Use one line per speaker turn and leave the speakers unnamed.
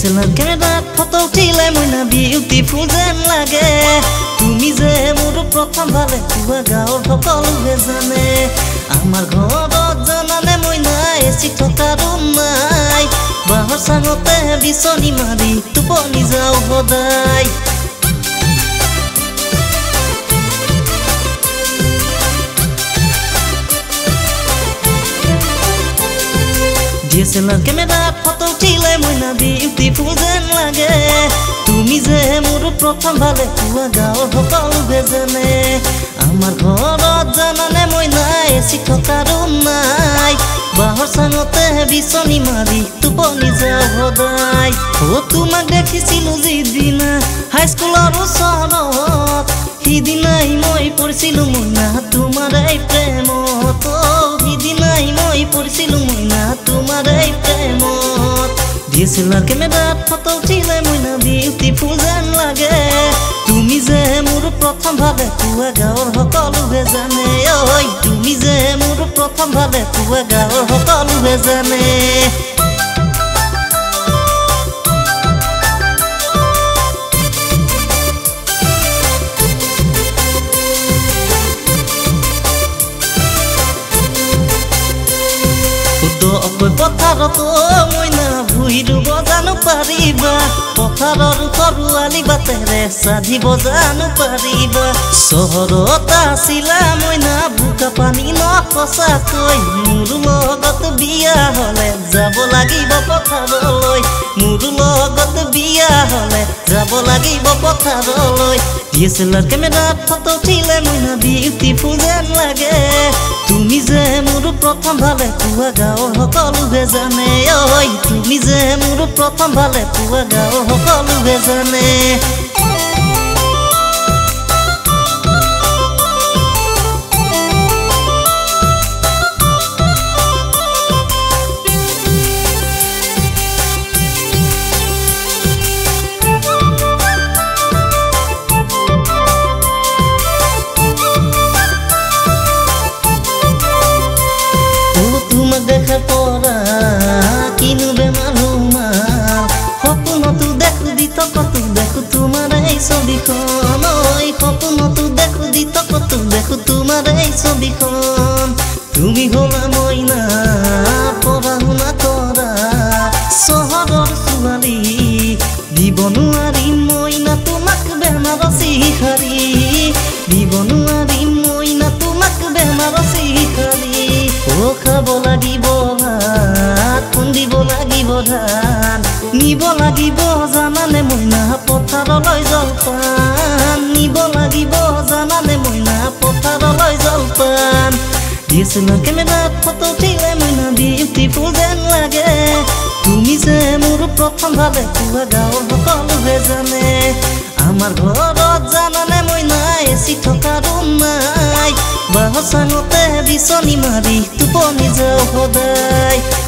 DSLR কেমেৰাত photo উঠিলে মইনা beautiful যেন লাগে তুমি যে মোৰ প্ৰথম ভালে পুৱা গাঁৱৰ সকলোৱে জানে আমাৰ ঘৰত জানানে মইনা এচি থকা ৰুম নাই বাহৰ চাঙতে বিচনী মাৰি টোপনি যাওঁ সদায় DSLR কেমেৰাত ফটো উঠিলে মইনা বিউটিফুল যেন লাগে তুমি যে মোৰ প্ৰথম ভালে পুৱা গাঁৱৰ সকলোৱে জানে আমাৰ ঘৰত জানানে মইনা এচি থকা ৰুম নাই বাহৰ চাঙতে বিচনী মাৰি টোপনি যাওঁ সদায় তোমাক দেখিছিলো যিদিনা হাইস্কুলৰ ওচৰত সিদিনাই মই পৰিছিলো মইনা তোমাৰ এই প্ৰেমত সিদিনাই মই পৰিছিলো মইনা তোমাৰ এই প্ৰেমত DSLR কেমেৰাত ফটো উঠিলে মইনা বিউটিফুল যেন লাগে তুমি যে মোৰ প্ৰথম ভালে পুৱা গাঁৱৰ সকলোৱে জানে ঐ তুমি যে মোৰ প্ৰথম ভালে পুৱা গাঁৱৰ সকলোৱে জানে পথাৰত মইনা ভুই ৰুব জানো পাৰিবা পথাৰৰ সৰুৱালি বাটেৰে চাধিব জানো পাৰিবা চহৰত আছিলা মইনা বোকা পানী নকচাকৈ মোৰ লগত বিয়া হলে যাব লাগিব পথাৰলৈ মোৰ লগত বিয়া হলে যাব লাগিব পথাৰলৈ DSLR কেমেৰাত ফটো উঠিলে মইনা বিউটিফুল যেন লাগে তুমি যে মোৰ প্ৰথম ভালে পুৱা গাঁৱৰ সকলোৱে জানে ঐ তুমি যে মোৰ প্ৰথম ভালে পুৱা গাঁৱৰ সকলোৱে জানে দেখার পরা কিনু বেমার হুমার সপনতো দেখো দিত কত দেখো তোমার এই ছবিখন ওই সপনতো দেখো দিত কত দেখো তোমার এই ছবিখন তুমি হলা মইনা পঢ়া শুনা কৰা চহৰৰ ছোৱালী দিব নোৱাৰিম মইনা তোমাক বেমাৰ চিখাৰি দিব নোৱাৰিম মইনা তোমাক বেমাৰ চিখাৰি খাব লাগিব ভাত খুন্দিব লাগিব ধান নিব লাগিব জানানে মইনা পথাৰলৈ জলপান নিব লাগিব জানানে মইনা পথাৰলৈ জলপান DSLR কেমেৰাত ফটো উঠিলে মইনা বিউটিফুল যেন লাগে তুমি যে মোৰ প্ৰথম ভালে পুৱা গাঁৱৰ সকলোৱে জানে আমাৰ ঘৰত জানানে মইনা এচি থকা ৰুম নাই বাহৰ চাঙতে বিচনী মাৰি টোপনি যাওঁ সদায়